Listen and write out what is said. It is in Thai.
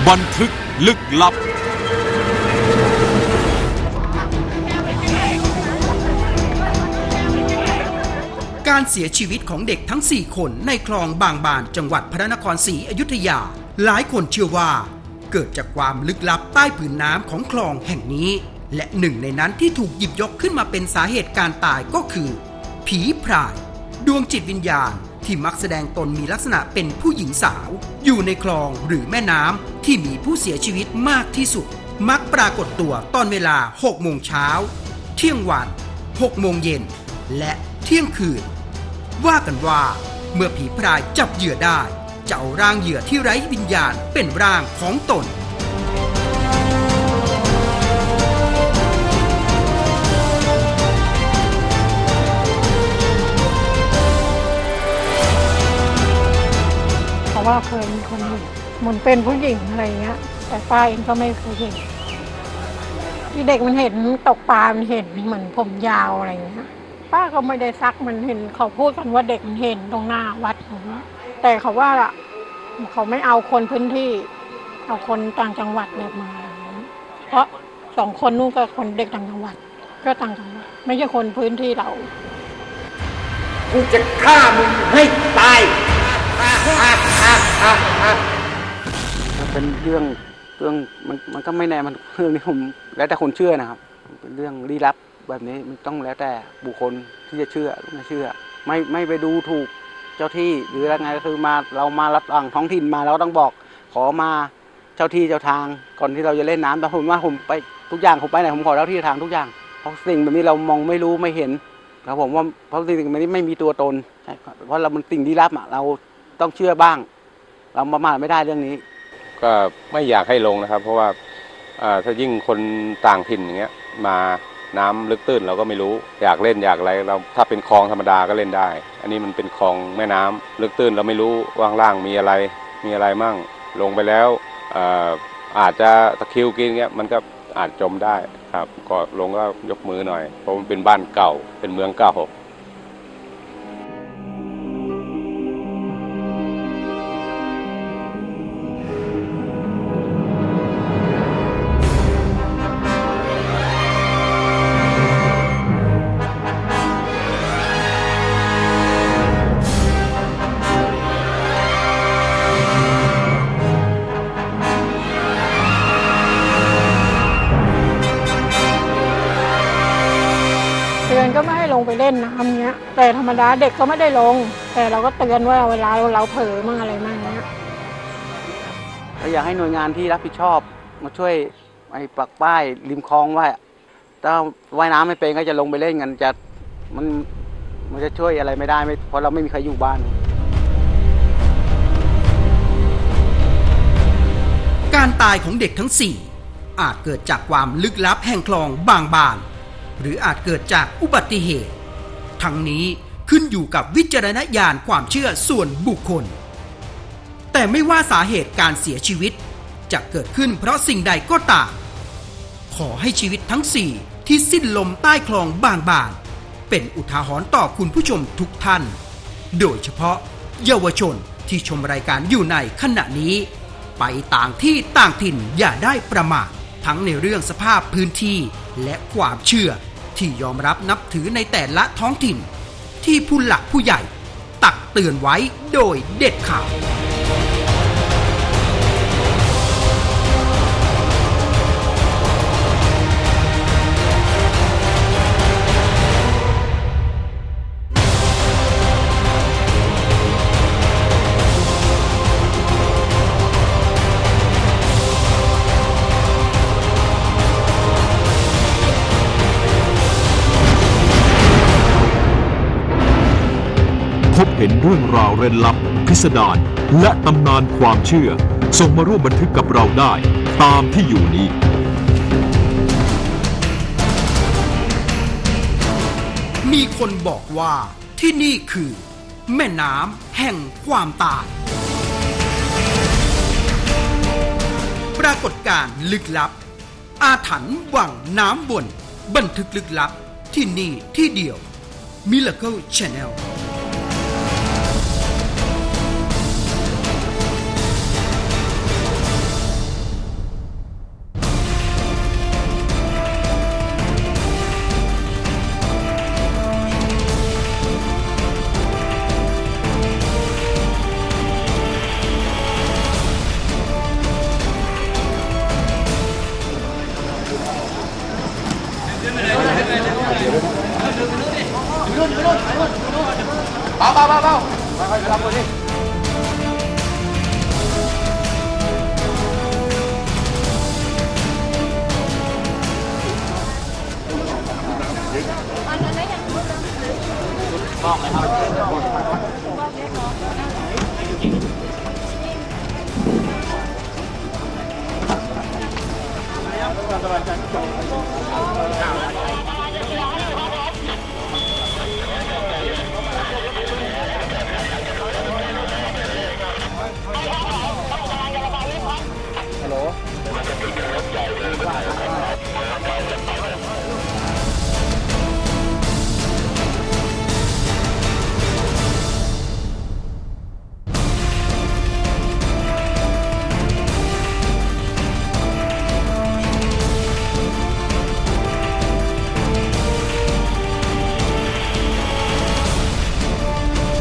บันทึกลึกลับการเสียชีวิตของเด็กทั้ง4คนในคลองบางบานจังหวัดพระนครศรีอยุธยาหลายคนเชื่อว่าเกิดจากความลึกลับใต้ผืนน้ำของคลองแห่งนี้และหนึ่งในนั้นที่ถูกหยิบยกขึ้นมาเป็นสาเหตุการตายก็คือผีพรายดวงจิตวิญญาณที่มักแสดงตนมีลักษณะเป็นผู้หญิงสาวอยู่ในคลองหรือแม่น้ำที่มีผู้เสียชีวิตมากที่สุดมักปรากฏตัวตอนเวลา 6 โมงเช้าเที่ยงวัน 6 โมงเย็นและเที่ยงคืนว่ากันว่าเมื่อผีพรายจับเหยื่อได้จะเอาร่างเหยื่อที่ไร้วิญญาณเป็นร่างของตนเพราะว่าเคยมีคนเห็นเหมือนเป็นผู้หญิงอะไรเงี้ยแต่ป้าเองก็ไม่เคยเห็นที่เด็กมันเห็นตกปลามันเห็นเหมือนผมยาวอะไรเงี้ยป้าก็ไม่ได้ซักมันเห็นเขาพูดกันว่าเด็กมันเห็นตรงหน้าวัดผมแต่เขาว่าเขาไม่เอาคนพื้นที่เอาคนต่างจังหวัดเนี่ยมาเพราะ2 คนนู้นก็คนเด็กต่างจังหวัดก็ต่างจังหวัดไม่ใช่คนพื้นที่เรากูจะฆ่ามึงให้ตายเป็นเรื่องมันก็ไม่แน่มันเรื่องนี้ผมแล้วแต่คนเชื่อนะครับเป็นเรื่องลี้ลับแบบนี้มันต้องแล้วแต่บุคคลที่จะเชื่อหรือไม่เชื่อไม่ไปดูถูกเจ้าที่หรืออะไรไงก็คือเรามารับฟังท้องถิ่นมาเราต้องบอกขอมาเจ้าที่เจ้าทางก่อนที่เราจะเล่นน้ำแต่ผมว่าผมไปทุกอย่างผมไปไหนผมขอเจ้าที่ทางทุกอย่างเพราะสิ่งแบบนี้เรามองไม่รู้ไม่เห็นครับผมว่าเพราะสิ่งแบบนี้ไม่มีตัวตนเพราะเรามันสิ่งลี้ลับเราต้องเชื่อบ้างเราประมาทไม่ได้เรื่องนี้ก็ไม่อยากให้ลงนะครับเพราะว่าถ้ายิ่งคนต่างถิ่นอย่างเงี้ยมาน้ำลึกตื้นเราก็ไม่รู้อยากเล่นอยากอะไรเราถ้าเป็นคลองธรรมดาก็เล่นได้อันนี้มันเป็นคลองแม่น้ำลึกตื้นเราไม่รู้ว่าข้างล่างมีอะไรมั่งลงไปแล้วอาจจะตะคริวกินเงี้ยมันก็อาจจมได้ครับก็ลงก็ยกมือหน่อยเพราะมันเป็นบ้านเก่าเป็นเมืองเก่าก็ไม่ให้ลงไปเล่นน้ำเนี้ยแต่ธรรมดาเด็กก็ไม่ได้ลงแต่เราก็เตือนว่าเวลาเราเผลอมั่งอะไรมั่งเนี้ยเราอยากให้หน่วยงานที่รับผิดชอบมาช่วยไอ้ปักป้ายริมคลองว่าถ้าว่ายน้ำไม่เป็นก็จะลงไปเล่นกันจะมันจะช่วยอะไรไม่ได้เพราะเราไม่มีใครอยู่บ้านการตายของเด็กทั้ง4อาจเกิดจากความลึกลับแห่งคลองบางบานหรืออาจเกิดจากอุบัติเหตุทั้งนี้ขึ้นอยู่กับวิจารณญาณความเชื่อส่วนบุคคลแต่ไม่ว่าสาเหตุการเสียชีวิตจะเกิดขึ้นเพราะสิ่งใดก็ตามขอให้ชีวิตทั้ง4ที่สิ้นลมใต้คลองบางบานเป็นอุทาหรณ์ต่อคุณผู้ชมทุกท่านโดยเฉพาะเยาวชนที่ชมรายการอยู่ในขณะนี้ไปต่างที่ต่างถิ่นอย่าได้ประมาททั้งในเรื่องสภาพพื้นที่และความเชื่อที่ยอมรับนับถือในแต่ละท้องถิ่นที่ผู้หลักผู้ใหญ่ตักเตือนไว้โดยเด็ดขาดพบเห็นเรื่องราวเร้นลับพิสดารและตำนานความเชื่อส่งมาร่วมบันทึกกับเราได้ตามที่อยู่นี้มีคนบอกว่าที่นี่คือแม่น้ำแห่งความตายปรากฏการณ์ลึกลับอาถรรพ์วังน้ำวนบันทึกลึกลับที่นี่ที่เดียว Miracle Channel บอกเลยครับ